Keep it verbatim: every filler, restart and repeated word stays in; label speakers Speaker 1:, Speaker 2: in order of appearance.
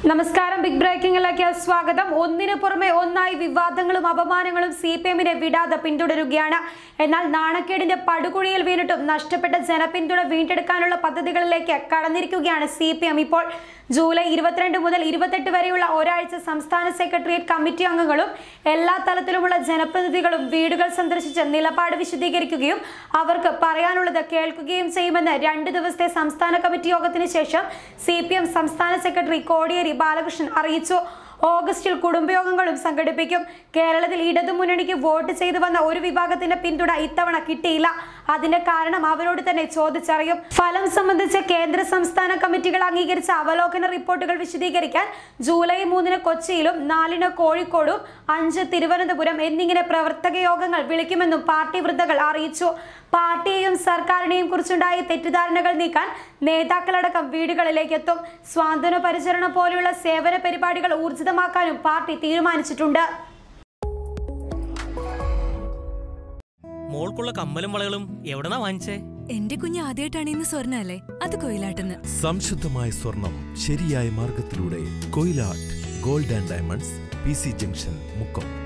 Speaker 1: നമസ്കാരം, ബിഗ് ബ്രേക്കിംഗിലേക്ക് സ്വാഗതം. ഒന്നിനു പുറമെ ഒന്നായി വിവാദങ്ങളും അപമാനങ്ങളും സി പി എമ്മിനെ വിടാതെ പിന്തുടരുകയാണ്. എന്നാൽ നാണക്കേടിന്റെ പടുകുഴിയിൽ വീണിട്ടും നഷ്ടപ്പെട്ട ജനപിന്തുണ വീണ്ടെടുക്കാനുള്ള പദ്ധതികളിലേക്ക് കടന്നിരിക്കുകയാണ് സി പി എം ഇപ്പോൾ. ജൂലൈ ഇരുപത്തിരണ്ട് മുതൽ ഇരുപത്തെട്ട് വരെയുള്ള ഒരാഴ്ച സംസ്ഥാന സെക്രട്ടേറിയറ്റ് കമ്മിറ്റി അംഗങ്ങളും എല്ലാ തലത്തിലുമുള്ള ജനപ്രതിനിധികളും വീടുകൾ സന്ദർശിച്ച് നിലപാട് വിശദീകരിക്കുകയും അവർക്ക് പറയാനുള്ളത് കേൾക്കുകയും ചെയ്യുമെന്ന് രണ്ട് ദിവസത്തെ സംസ്ഥാന കമ്മിറ്റി യോഗത്തിന് ശേഷം സി പി എം സംസ്ഥാന സെക്രട്ടറി കോടിയേരി ബാലകൃഷ്ണൻ അറിയിച്ചു. ഓഗസ്റ്റിൽ കുടുംബയോഗങ്ങളും സംഘടിപ്പിക്കും. കേരളത്തിൽ ഇടതുമുന്നണിക്ക് വോട്ട് ചെയ്തു വന്ന ഒരു വിഭാഗത്തിന്റെ പിന്തുണ ഇത്തവണ കിട്ടിയില്ല. അതിന്റെ കാരണം അവരോട് തന്നെ ചോദിച്ചറിയും. ഫലം സംബന്ധിച്ച കേന്ദ്ര സംസ്ഥാന കമ്മിറ്റികൾ അംഗീകരിച്ച അവലോകന റിപ്പോർട്ടുകൾ വിശദീകരിക്കാൻ ജൂലൈ മൂന്നിന് കൊച്ചിയിലും നാലിന് കോഴിക്കോടും അഞ്ച് തിരുവനന്തപുരം എന്നിങ്ങനെ പ്രവർത്തക യോഗങ്ങൾ വിളിക്കുമെന്നും പാർട്ടി വൃത്തകൾ അറിയിച്ചു. പാർട്ടിയെയും സർക്കാരിനെയും കുറിച്ചുണ്ടായ തെറ്റിദ്ധാരണകൾ നീക്കാൻ നേതാക്കളടക്കം വീടുകളിലേക്ക് എത്തും. സ്വാന്തന പരിചരണം പോലെയുള്ള സേവന പരിപാടികൾ ഊർജിതമാക്കാനും പാർട്ടി തീരുമാനിച്ചിട്ടുണ്ട്.
Speaker 2: മോൾക്കുള്ള കമ്മലും വളകളും എവിടെന്നാ വാങ്ങിച്ചേ?
Speaker 3: എന്റെ കുഞ്ഞ് ആദ്യമായിട്ടാണ് ഇന്ന് സ്വർണ്ണ അല്ലേ? അത് കൊയിലാട്ടെന്ന്.
Speaker 4: സംശുദ്ധമായ സ്വർണം ശരിയായ മാർഗത്തിലൂടെ Koyilatt gold and diamonds, P C junction, Mukkam.